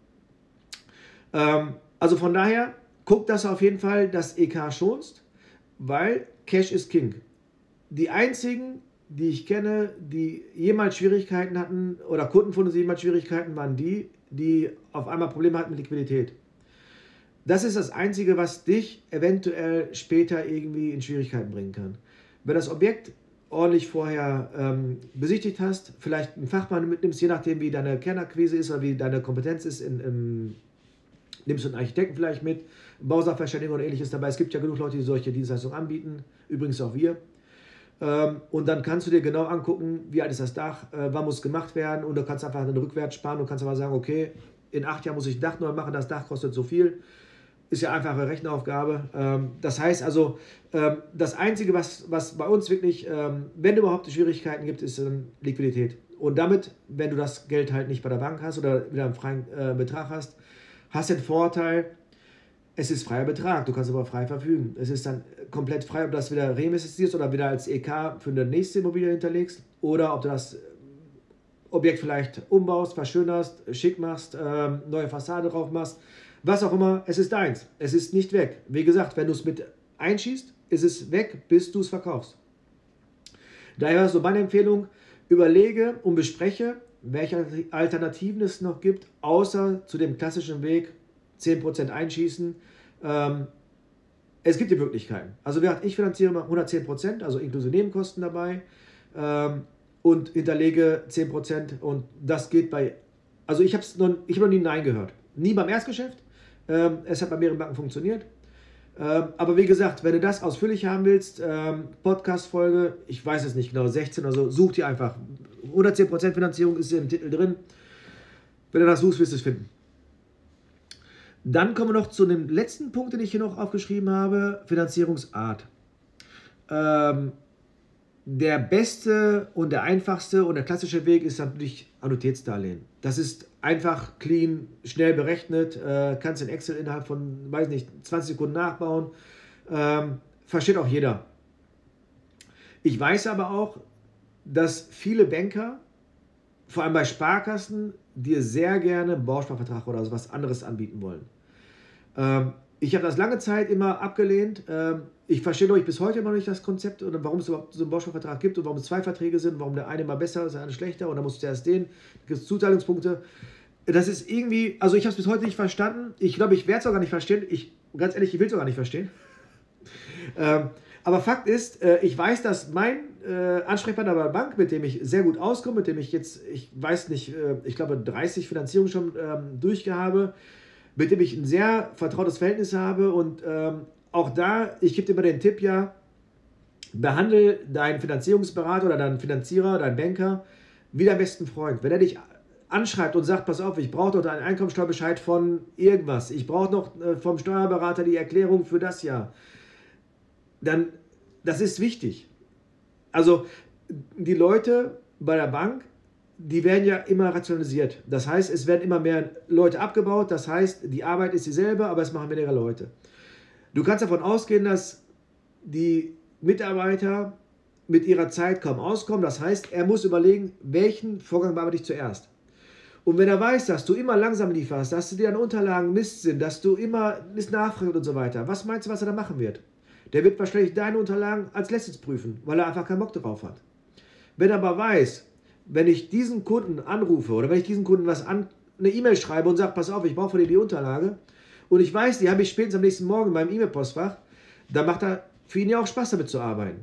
Ähm, also von daher, guck, dass du auf jeden Fall das E K schonst, weil Cash ist King. Die einzigen, die ich kenne, die jemals Schwierigkeiten hatten, oder Kunden von uns, die jemals Schwierigkeiten, waren die, die auf einmal Probleme hatten mit Liquidität. Das ist das Einzige, was dich eventuell später irgendwie in Schwierigkeiten bringen kann. Wenn das Objekt ordentlich vorher ähm, besichtigt hast, vielleicht einen Fachmann mitnimmst, je nachdem wie deine Kernakquise ist oder wie deine Kompetenz ist, in, in, nimmst du einen Architekten vielleicht mit, Bausachverständigen oder ähnliches dabei. Es gibt ja genug Leute, die solche Dienstleistungen anbieten, übrigens auch wir. Ähm, und dann kannst du dir genau angucken, wie alt ist das Dach, äh, wann muss es gemacht werden, und du kannst einfach einen Rückwärts sparen und kannst aber sagen, okay, in acht Jahren muss ich ein Dach neu machen, das Dach kostet so viel. Ist ja einfache Rechenaufgabe. Ähm, das heißt also, ähm, das Einzige, was, was bei uns wirklich, ähm, wenn überhaupt Schwierigkeiten gibt, ist ähm, Liquidität. Und damit, wenn du das Geld halt nicht bei der Bank hast oder wieder einen freien äh, Betrag hast, hast du den Vorteil, es ist freier Betrag, du kannst aber frei verfügen. Es ist dann komplett frei, ob du das wieder reinvestierst oder wieder als E K für eine nächste Immobilie hinterlegst oder ob du das Objekt vielleicht umbaust, verschönerst, schick machst, ähm, neue Fassade drauf machst, was auch immer, es ist deins. Es ist nicht weg. Wie gesagt, wenn du es mit einschießt, ist es weg, bis du es verkaufst. Daher so meine Empfehlung, überlege und bespreche, welche Alternativen es noch gibt, außer zu dem klassischen Weg, zehn Prozent einschießen. Ähm, es gibt die Möglichkeiten. Also ich finanziere hundertzehn Prozent, also inklusive Nebenkosten dabei, ähm, und hinterlege zehn Prozent, und das geht bei, also ich habe noch, ich hab noch nie Nein gehört. Nie beim Erstgeschäft. Ähm, es hat bei mehreren Banken funktioniert. Ähm, aber wie gesagt, wenn du das ausführlich haben willst, ähm, Podcast-Folge, ich weiß es nicht genau, sechzehn oder so, such dir einfach. hundertzehn Prozent Finanzierung ist im Titel drin. Wenn du das suchst, wirst du es finden. Dann kommen wir noch zu dem letzten Punkt, den ich hier noch aufgeschrieben habe, Finanzierungsart. Ähm, der beste und der einfachste und der klassische Weg ist natürlich Annuitätsdarlehen. Das ist einfach, clean, schnell berechnet, äh, kannst in Excel innerhalb von, weiß nicht, zwanzig Sekunden nachbauen. Ähm, versteht auch jeder. Ich weiß aber auch, dass viele Banker, vor allem bei Sparkassen, dir sehr gerne einen Bausparvertrag oder so was anderes anbieten wollen. Ähm, ich habe das lange Zeit immer abgelehnt. Ähm, ich verstehe euch bis heute immer noch nicht das Konzept oder warum es überhaupt so einen Bausparvertrag gibt und warum es zwei Verträge sind, warum der eine mal besser ist, der andere schlechter, und dann musst du erst den, da gibt es Zuteilungspunkte. Das ist irgendwie, also ich habe es bis heute nicht verstanden. Ich glaube, ich werde es auch gar nicht verstehen. Ich, ganz ehrlich, ich will es auch gar nicht verstehen. ähm, aber Fakt ist, äh, ich weiß, dass mein äh, Ansprechpartner bei der Bank, mit dem ich sehr gut auskomme, mit dem ich jetzt, ich weiß nicht, äh, ich glaube dreißig Finanzierungen schon ähm, durchgehabe, mit dem ich ein sehr vertrautes Verhältnis habe, und ähm, auch da, ich gebe dir immer den Tipp, ja, behandle deinen Finanzierungsberater oder deinen Finanzierer, deinen Banker wie deinen besten Freund. Wenn er dich anschreibt und sagt, pass auf, ich brauche noch einen Einkommensteuerbescheid von irgendwas, ich brauche noch äh, vom Steuerberater die Erklärung für das Jahr, dann, das ist wichtig. Also die Leute bei der Bank, die werden ja immer rationalisiert. Das heißt, es werden immer mehr Leute abgebaut. Das heißt, die Arbeit ist dieselbe, aber es machen weniger Leute. Du kannst davon ausgehen, dass die Mitarbeiter mit ihrer Zeit kaum auskommen. Das heißt, er muss überlegen, welchen Vorgang bearbeite ich zuerst. Und wenn er weiß, dass du immer langsam lieferst, dass du dir an Unterlagen Mist sind, dass du immer Mist nachfragst und so weiter, was meinst du, was er da machen wird? Der wird wahrscheinlich deine Unterlagen als letztes prüfen, weil er einfach keinen Bock drauf hat. Wenn er aber weiß, wenn ich diesen Kunden anrufe oder wenn ich diesen Kunden was an, eine E-Mail schreibe und sage, pass auf, ich brauche von dir die Unterlage, und ich weiß, die habe ich spätestens am nächsten Morgen in meinem E-Mail-Postfach, dann macht er für ihn ja auch Spaß, damit zu arbeiten.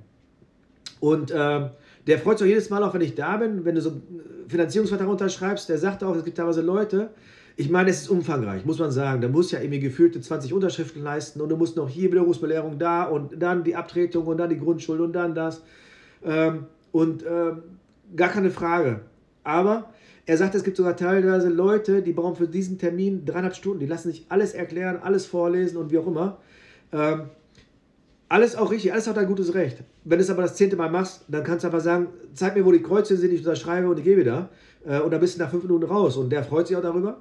Und äh, der freut sich auch jedes Mal, auch wenn ich da bin, wenn du so einen Finanzierungsvertrag unterschreibst, der sagt auch, es gibt teilweise Leute, ich meine, es ist umfangreich, muss man sagen, da muss ja irgendwie gefühlte zwanzig Unterschriften leisten, und du musst noch hier Widerrufsbelehrung da und dann die Abtretung und dann die Grundschuld und dann das. Ähm, und ähm, gar keine Frage. Aber er sagt, es gibt sogar teilweise Leute, die brauchen für diesen Termin dreieinhalb Stunden. Die lassen sich alles erklären, alles vorlesen und wie auch immer. Ähm, alles auch richtig, alles hat ein gutes Recht. Wenn du es aber das zehnte Mal machst, dann kannst du einfach sagen, zeig mir, wo die Kreuze sind, ich unterschreibe und ich gehe wieder. Äh, und dann bist du nach fünf Minuten raus. Und der freut sich auch darüber.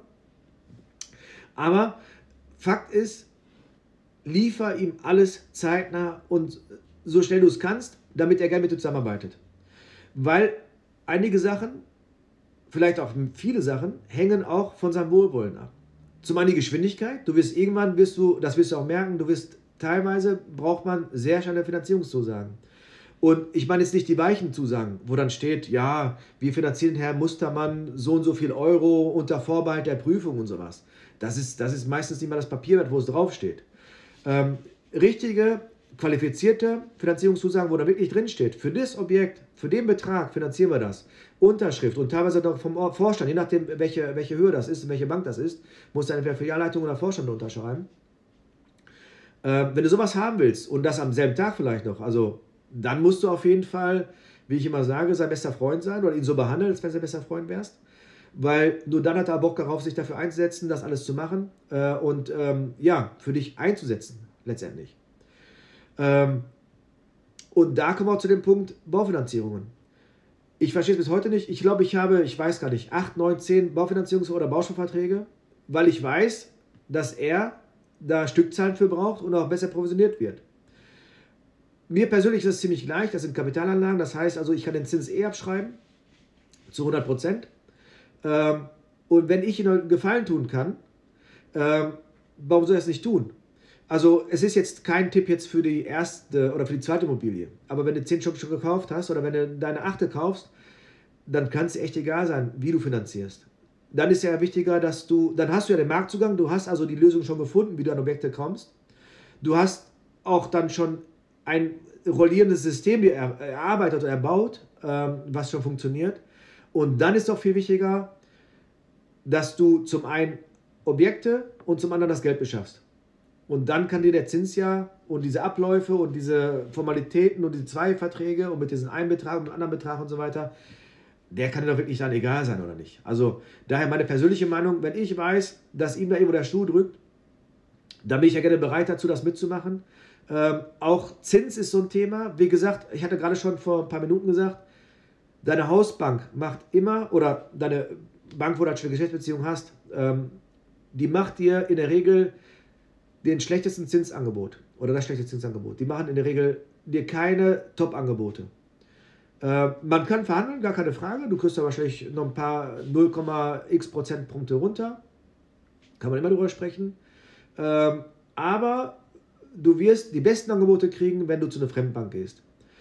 Aber Fakt ist, liefer ihm alles zeitnah und so schnell du es kannst, damit er gerne mit dir zusammenarbeitet. Weil einige Sachen, vielleicht auch viele Sachen, hängen auch von seinem Wohlwollen ab. Zum einen die Geschwindigkeit. Du wirst irgendwann, wirst du, das wirst du auch merken, du wirst teilweise, braucht man sehr schnelle Finanzierungszusagen. Und ich meine jetzt nicht die weichen Zusagen, wo dann steht, ja, wir finanzieren Herr Mustermann so und so viel Euro unter Vorbehalt der Prüfung und sowas. Das ist, das ist meistens nicht mal das Papierwert, wo es draufsteht. Ähm, richtige, qualifizierte Finanzierungszusagen, wo da wirklich drinsteht, für das Objekt, für den Betrag finanzieren wir das. Unterschrift und teilweise noch vom Vorstand, je nachdem, welche, welche Höhe das ist und welche Bank das ist, muss dann entweder Filialleitung oder Vorstand unterschreiben. Äh, wenn du sowas haben willst und das am selben Tag vielleicht noch, also dann musst du auf jeden Fall, wie ich immer sage, sein bester Freund sein oder ihn so behandeln, als wenn du sein bester Freund wärst. Weil nur dann hat er Bock darauf, sich dafür einzusetzen, das alles zu machen äh, und ähm, ja, für dich einzusetzen, letztendlich. Ähm, und da kommen wir auch zu dem Punkt Baufinanzierungen. Ich verstehe es bis heute nicht. Ich glaube, ich habe, ich weiß gar nicht, acht, neun, zehn Baufinanzierungs- oder Bausparverträge, weil ich weiß, dass er da Stückzahlen für braucht und auch besser provisioniert wird. Mir persönlich ist das ziemlich gleich, das sind Kapitalanlagen, das heißt also, ich kann den Zins eh abschreiben, zu hundert Prozent. Ähm, und wenn ich ihm einen Gefallen tun kann, ähm, warum soll er es nicht tun? Also es ist jetzt kein Tipp jetzt für die erste oder für die zweite Immobilie, aber wenn du zehn Stück schon gekauft hast oder wenn du deine achte kaufst, dann kann es echt egal sein, wie du finanzierst. Dann ist ja wichtiger, dass du, dann hast du ja den Marktzugang, du hast also die Lösung schon gefunden, wie du an Objekte kommst. Du hast auch dann schon ein rollierendes System dir erarbeitet oder erbaut, ähm, was schon funktioniert. Und dann ist auch viel wichtiger, dass du zum einen Objekte und zum anderen das Geld beschaffst. Und dann kann dir der Zins ja und diese Abläufe und diese Formalitäten und diese zwei Verträge und mit diesen einen Betrag und anderen Betrag und so weiter, der kann dir doch wirklich dann egal sein oder nicht. Also daher meine persönliche Meinung, wenn ich weiß, dass ihm da irgendwo der Schuh drückt, dann bin ich ja gerne bereit dazu, das mitzumachen. Ähm, auch Zins ist so ein Thema. Wie gesagt, ich hatte gerade schon vor ein paar Minuten gesagt, deine Hausbank macht immer, oder deine Bank, wo du eine Geschäftsbeziehung hast, ähm, die macht dir in der Regel den schlechtesten Zinsangebot oder das schlechte Zinsangebot. Die machen in der Regel dir keine Top-Angebote. Äh, man kann verhandeln, gar keine Frage. Du kriegst da wahrscheinlich noch ein paar null Komma x Prozentpunkte runter. Kann man immer drüber sprechen. Ähm, aber du wirst die besten Angebote kriegen, wenn du zu einer Fremdbank gehst.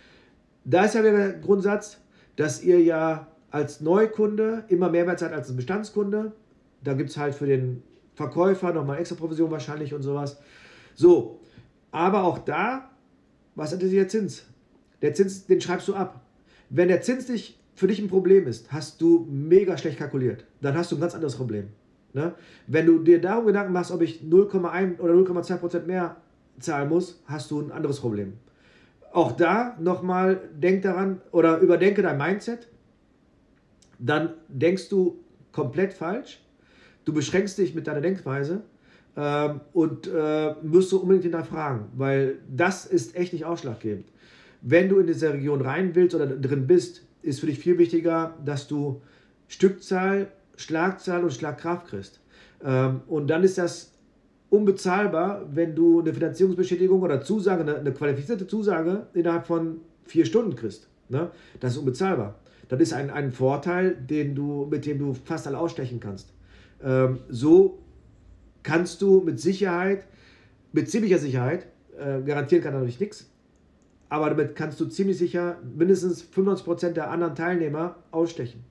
Da ist ja der Grundsatz, dass ihr ja als Neukunde immer mehr Wert seid als ein Bestandskunde. Da gibt es halt für den Verkäufer nochmal extra Provision wahrscheinlich und sowas. So, aber auch da, was ist der Zins? Der Zins, den schreibst du ab. Wenn der Zins nicht für dich ein Problem ist, hast du mega schlecht kalkuliert. Dann hast du ein ganz anderes Problem. Ne? Wenn du dir darum Gedanken machst, ob ich null Komma eins oder null Komma zwei Prozent mehr zahlen muss, hast du ein anderes Problem. Auch da nochmal, denk daran oder überdenke dein Mindset. Dann denkst du komplett falsch. Du beschränkst dich mit deiner Denkweise ähm, und äh, musst du unbedingt hinterfragen, weil das ist echt nicht ausschlaggebend. Wenn du in diese Region rein willst oder drin bist, ist für dich viel wichtiger, dass du Stückzahl, Schlagzahl und Schlagkraft kriegst. Ähm, und dann ist das unbezahlbar, wenn du eine Finanzierungsbestätigung oder Zusage, eine, eine qualifizierte Zusage innerhalb von vier Stunden kriegst. Ne? Das ist unbezahlbar. Das ist ein, ein Vorteil, den du, mit dem du fast alle ausstechen kannst. Ähm, so kannst du mit Sicherheit, mit ziemlicher Sicherheit, äh, garantieren kann natürlich nichts, aber damit kannst du ziemlich sicher mindestens fünfundneunzig Prozent der anderen Teilnehmer ausstechen.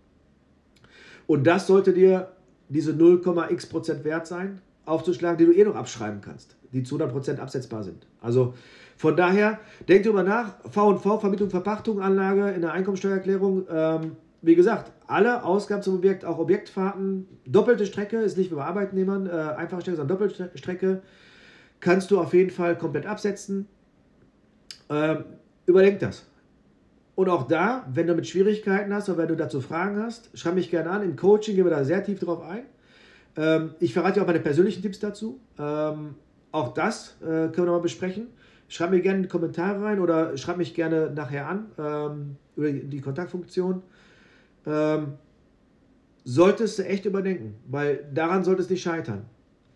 Und das sollte dir diese null Komma x Prozent wert sein, aufzuschlagen, die du eh noch abschreiben kannst, die zu hundert Prozent absetzbar sind. Also von daher, denk drüber nach, V und V, Vermietung, Verpachtung, Anlage in der Einkommensteuererklärung, ähm, wie gesagt, alle Ausgaben zum Objekt, auch Objektfahrten, doppelte Strecke, ist nicht wie bei Arbeitnehmern, äh, einfache Strecke, sondern doppelte Strecke, kannst du auf jeden Fall komplett absetzen. Ähm, überdenk das. Und auch da, wenn du mit Schwierigkeiten hast oder wenn du dazu Fragen hast, schreib mich gerne an. Im Coaching gehen wir da sehr tief drauf ein. Ähm, ich verrate dir auch meine persönlichen Tipps dazu. Ähm, auch das äh, können wir nochmal besprechen. Schreib mir gerne in die Kommentare rein oder schreib mich gerne nachher an ähm, über die Kontaktfunktion. Ähm, solltest du echt überdenken, weil daran sollte es nicht scheitern.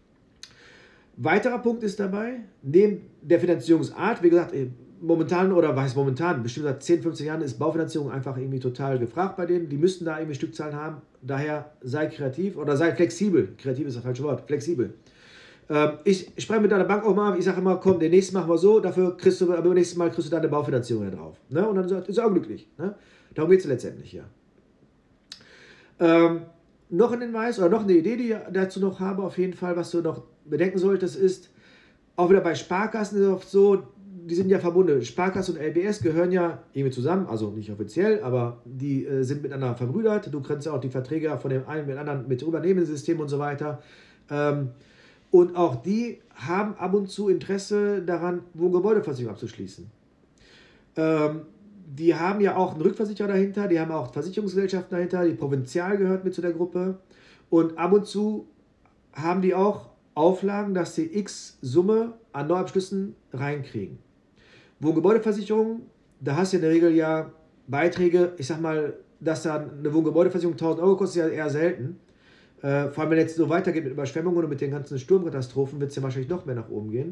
Weiterer Punkt ist dabei, neben der Finanzierungsart, wie gesagt, momentan oder was heißt momentan, bestimmt seit zehn, fünfzehn Jahren ist Baufinanzierung einfach irgendwie total gefragt bei denen. Die müssten da irgendwie Stückzahlen haben. Daher sei kreativ oder sei flexibel. Kreativ ist das falsche Wort, flexibel. Ähm, ich spreche mit deiner Bank auch mal, ich sage immer, komm, den nächsten machen wir so, dafür kriegst du, aber nächstes Mal kriegst du deine Baufinanzierung ja drauf. Ne? Und dann ist er auch glücklich. Ne? Darum geht es letztendlich ja. Ähm, noch ein Hinweis oder noch eine Idee, die ich dazu noch habe, auf jeden Fall, was du noch bedenken solltest, ist, auch wieder bei Sparkassen ist es oft so, die sind ja verbunden. Sparkasse und L B S gehören ja irgendwie zusammen, also nicht offiziell, aber die äh, sind miteinander verbrüdert. Du kannst ja auch die Verträge von dem einen mit dem anderen mit Übernehmenssystemen und so weiter. Ähm, und auch die haben ab und zu Interesse daran, Wohngebäudeversicherung abzuschließen. Ähm, die haben ja auch einen Rückversicherer dahinter, die haben auch Versicherungsgesellschaften dahinter, die Provinzial gehört mit zu der Gruppe. Und ab und zu haben die auch Auflagen, dass sie X Summe an Neuabschlüssen reinkriegen. Wohngebäudeversicherung, da hast du in der Regel ja Beiträge, ich sag mal, dass da eine Wohngebäudeversicherung tausend Euro kostet, ist ja eher selten. Äh, vor allem, wenn jetzt so weitergeht mit Überschwemmungen und mit den ganzen Sturmkatastrophen, wird es ja wahrscheinlich noch mehr nach oben gehen.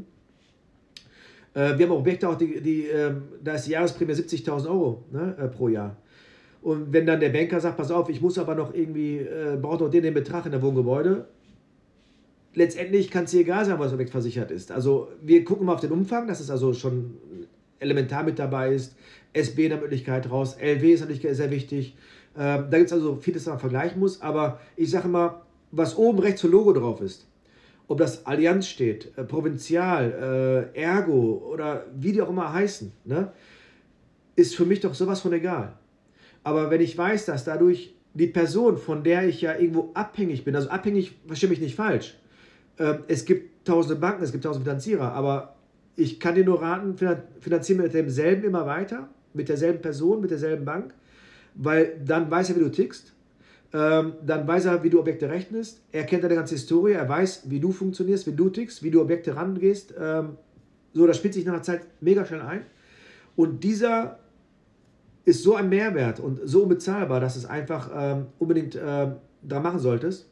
Äh, wir haben auch Objekte, auch die, die, äh, da ist die Jahresprämie siebzigtausend Euro, ne, äh, pro Jahr. Und wenn dann der Banker sagt, pass auf, ich muss aber noch irgendwie, äh, braucht noch den, den Betrag in der Wohngebäude, letztendlich kann es dir egal sein, was das Objekt versichert ist. Also wir gucken mal auf den Umfang, dass es also schon elementar mit dabei ist, S B in der Möglichkeit raus, L W ist natürlich sehr wichtig. Ähm, da gibt es also vieles, was man vergleichen muss, aber ich sage mal, was oben rechts für Logo drauf ist, ob das Allianz steht, äh, Provinzial, äh, Ergo oder wie die auch immer heißen, ne, ist für mich doch sowas von egal. Aber wenn ich weiß, dass dadurch die Person, von der ich ja irgendwo abhängig bin, also abhängig, verstehe mich nicht falsch, äh, es gibt tausende Banken, es gibt tausende Finanzierer, aber ich kann dir nur raten, finanzieren mit demselben immer weiter, mit derselben Person, mit derselben Bank, weil dann weiß er, wie du tickst, ähm, dann weiß er, wie du Objekte rechnest, er kennt deine ganze Historie, er weiß, wie du funktionierst, wie du tickst, wie du Objekte rangehst, ähm, so, das spielt sich nach einer Zeit mega schnell ein und dieser ist so ein Mehrwert und so unbezahlbar, dass es einfach ähm, unbedingt ähm, da machen solltest.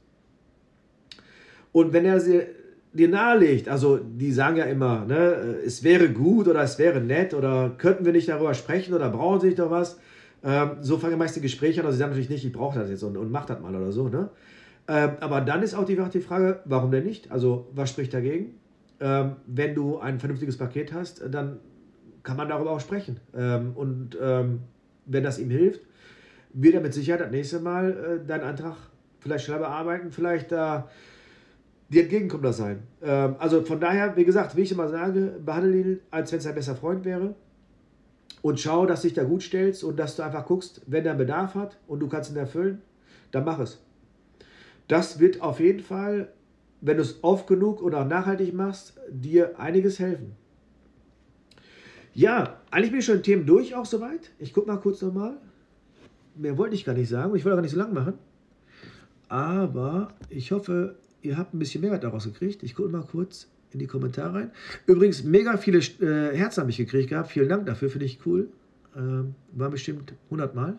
Und wenn er sie dir nahelegt, also die sagen ja immer, ne, es wäre gut oder es wäre nett oder könnten wir nicht darüber sprechen oder brauchen sie nicht doch was, ähm, so fangen meist die Gespräche an, also sie sagen natürlich nicht, ich brauche das jetzt und, und mach das mal oder so, ne? Ähm, aber dann ist auch die, die Frage, warum denn nicht? Also was spricht dagegen? Ähm, wenn du ein vernünftiges Paket hast, dann kann man darüber auch sprechen. Ähm, und ähm, wenn das ihm hilft, wird er mit Sicherheit das nächste Mal äh, deinen Antrag vielleicht schneller bearbeiten, vielleicht da die entgegenkommender sein. Ähm, also von daher, wie gesagt, wie ich immer sage, behandle ihn, als wenn es ein besser Freund wäre und schau, dass du dich da gut stellst und dass du einfach guckst, wenn er einen Bedarf hat und du kannst ihn erfüllen, dann mach es. Das wird auf jeden Fall, wenn du es oft genug und auch nachhaltig machst, dir einiges helfen. Ja, eigentlich bin ich schon in Themen durch auch soweit. Ich gucke mal kurz nochmal. Mehr wollte ich gar nicht sagen und ich wollte auch gar nicht so lang machen. Aber ich hoffe, ihr habt ein bisschen Mehrwert daraus gekriegt. Ich gucke mal kurz in die Kommentare rein. Übrigens, mega viele äh, Herzen habe ich gekriegt gehabt. Vielen Dank dafür, finde ich cool. Ähm, war bestimmt hundert Mal.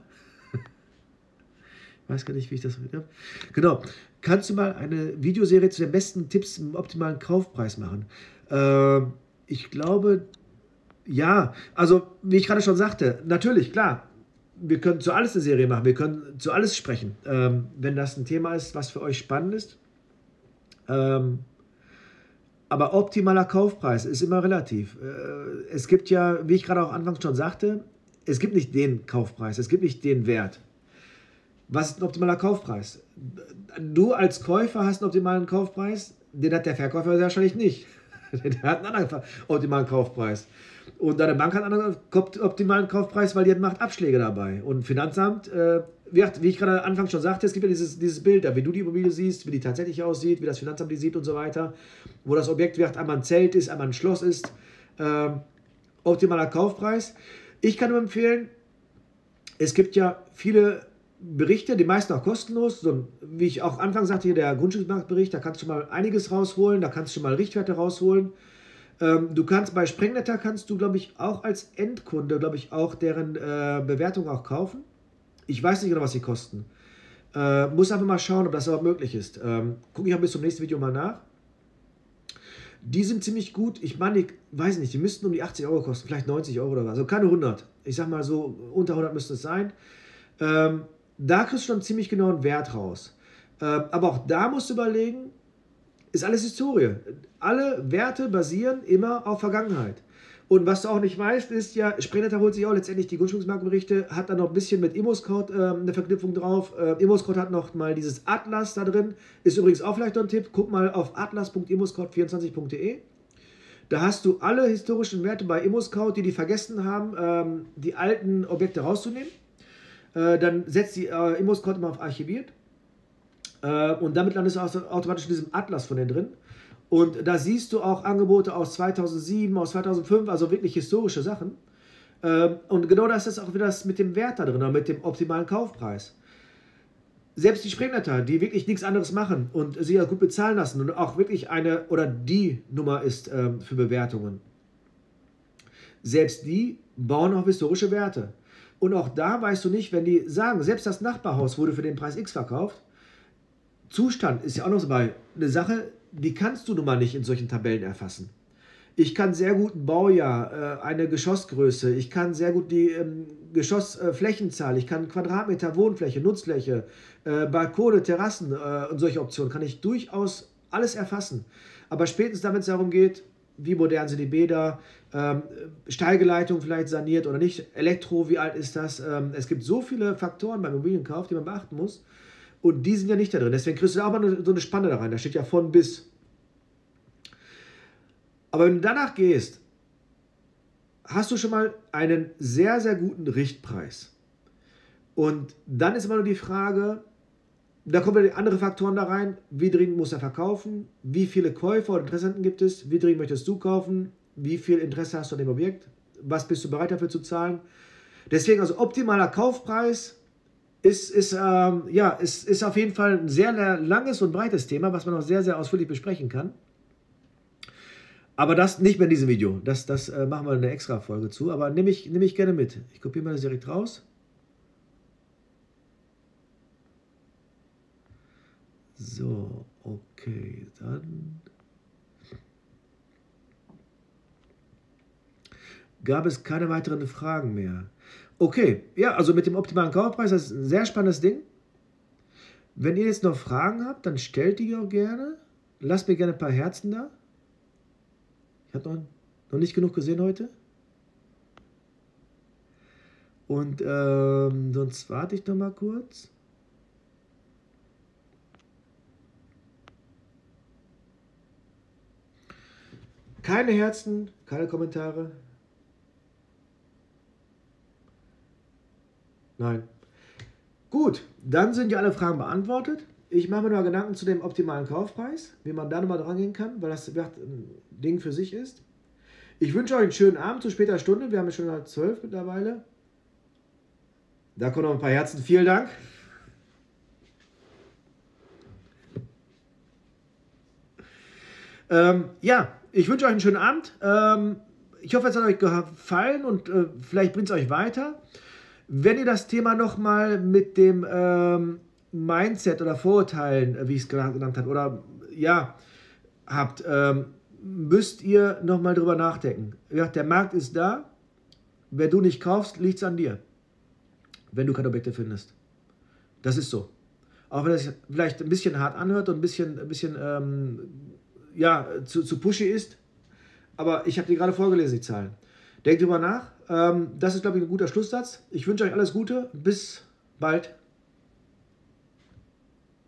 Ich weiß gar nicht, wie ich das habe. Genau. Kannst du mal eine Videoserie zu den besten Tipps im optimalen Kaufpreis machen? Ähm, ich glaube, ja. Also, wie ich gerade schon sagte, natürlich, klar. Wir können zu alles eine Serie machen. Wir können zu alles sprechen. Ähm, wenn das ein Thema ist, was für euch spannend ist. Ähm, aber optimaler Kaufpreis ist immer relativ. Äh, es gibt ja, wie ich gerade auch anfangs schon sagte, es gibt nicht den Kaufpreis, es gibt nicht den Wert. Was ist ein optimaler Kaufpreis? Du als Käufer hast einen optimalen Kaufpreis, den hat der Verkäufer wahrscheinlich nicht. Der hat einen anderen optimalen Kaufpreis. Und deine Bank hat einen anderen optimalen Kaufpreis, weil die macht Abschläge dabei. Und Finanzamt, äh, wie ich gerade anfangs schon sagte, es gibt ja dieses, dieses Bild, wie du die Immobilie siehst, wie die tatsächlich aussieht, wie das Finanzamt die sieht und so weiter. Wo das Objekt einmal ein Zelt ist, einmal ein Schloss ist. Ähm, optimaler Kaufpreis. Ich kann nur empfehlen, es gibt ja viele Berichte, die meisten auch kostenlos. So, wie ich auch anfangs sagte, hier der Grundstücksmarktbericht, da kannst du mal einiges rausholen, da kannst du mal Richtwerte rausholen. Ähm, du kannst bei Sprengnetter, kannst du, glaube ich, auch als Endkunde, glaube ich, auch deren äh, Bewertung auch kaufen. Ich weiß nicht genau, was sie kosten. Äh, muss einfach mal schauen, ob das überhaupt möglich ist. Ähm, gucke ich auch bis zum nächsten Video mal nach. Die sind ziemlich gut. Ich meine, ich weiß nicht, die müssten um die achtzig Euro kosten, vielleicht neunzig Euro oder was. Also keine hundert. Ich sag mal so, unter hundert müsste es sein. Ähm, da kriegst du schon ziemlich genau einen Wert raus. Ähm, aber auch da musst du überlegen, ist alles Historie. Alle Werte basieren immer auf Vergangenheit. Und was du auch nicht weißt, ist ja, Sprengnetter holt sich auch letztendlich die Grundstücksmarktberichte, hat dann noch ein bisschen mit ImmoScout äh, eine Verknüpfung drauf. Äh, ImmoScout hat noch mal dieses Atlas da drin. Ist übrigens auch vielleicht noch ein Tipp. Guck mal auf atlas punkt immoscout vierundzwanzig punkt de. Da hast du alle historischen Werte bei ImmoScout, die die vergessen haben, ähm, die alten Objekte rauszunehmen. Äh, dann setzt die äh, ImmoScout immer auf Archiviert. Äh, und damit landest du automatisch in diesem Atlas von denen drin. Und da siehst du auch Angebote aus zweitausendsieben, aus zweitausendfünf, also wirklich historische Sachen. Ähm, und genau das ist auch wieder das mit dem Wert da drin, oder mit dem optimalen Kaufpreis. Selbst die Sprengnetter, die wirklich nichts anderes machen und sich ja gut bezahlen lassen und auch wirklich eine oder die Nummer ist ähm, für Bewertungen. Selbst die bauen auf historische Werte. Und auch da weißt du nicht, wenn die sagen, selbst das Nachbarhaus wurde für den Preis X verkauft, Zustand ist ja auch noch so bei eine Sache, die kannst du nun mal nicht in solchen Tabellen erfassen. Ich kann sehr gut ein Baujahr, äh, eine Geschossgröße, ich kann sehr gut die ähm, Geschossflächenzahl, äh, ich kann Quadratmeter Wohnfläche, Nutzfläche, äh, Balkone, Terrassen äh, und solche Optionen, kann ich durchaus alles erfassen. Aber spätestens damit es darum geht, wie modern sind die Bäder, ähm, Steigeleitung vielleicht saniert oder nicht, Elektro, wie alt ist das? Ähm, es gibt so viele Faktoren beim Immobilienkauf, die man beachten muss und die sind ja nicht da drin. Deswegen kriegst du da auch mal so eine Spanne da rein, da steht ja von bis. Aber wenn du danach gehst, hast du schon mal einen sehr, sehr guten Richtpreis. Und dann ist immer nur die Frage, da kommen wieder andere Faktoren da rein, wie dringend muss er verkaufen, wie viele Käufer oder Interessenten gibt es, wie dringend möchtest du kaufen, wie viel Interesse hast du an dem Objekt, was bist du bereit dafür zu zahlen. Deswegen also optimaler Kaufpreis ist, ist, ähm, ja, ist, ist auf jeden Fall ein sehr langes und breites Thema, was man auch sehr, sehr ausführlich besprechen kann. Aber das nicht mehr in diesem Video. Das, das äh, machen wir eine extra Folge zu. Aber nehme ich, nehm ich gerne mit. Ich kopiere mir das direkt raus. So, okay. Dann gab es keine weiteren Fragen mehr. Okay, ja, also mit dem optimalen Kaufpreis, das ist ein sehr spannendes Ding. Wenn ihr jetzt noch Fragen habt, dann stellt die auch gerne. Lasst mir gerne ein paar Herzen da. Ich habe noch, noch nicht genug gesehen heute. Und ähm, sonst warte ich noch mal kurz. Keine Herzen, keine Kommentare. Nein. Gut, dann sind ja alle Fragen beantwortet. Ich mache mir noch Gedanken zu dem optimalen Kaufpreis, wie man da nochmal dran gehen kann, weil das ein Ding für sich ist. Ich wünsche euch einen schönen Abend zu später Stunde. Wir haben ja schon halb zwölf mittlerweile. Da kommen noch ein paar Herzen. Vielen Dank. Ähm, ja, ich wünsche euch einen schönen Abend. Ähm, ich hoffe, es hat euch gefallen und äh, vielleicht bringt es euch weiter. Wenn ihr das Thema nochmal mit dem ähm, Mindset oder Vorurteilen, wie ich es genannt habe, oder ja, habt, ähm, müsst ihr nochmal drüber nachdenken. Ja, der Markt ist da. Wenn du nicht kaufst, liegt es an dir. Wenn du keine Objekte findest. Das ist so. Auch wenn es vielleicht ein bisschen hart anhört und ein bisschen, ein bisschen ähm, ja, zu, zu pushy ist. Aber ich habe dir gerade vorgelesen, die Zahlen. Denkt drüber nach. Ähm, das ist, glaube ich, ein guter Schlusssatz. Ich wünsche euch alles Gute. Bis bald.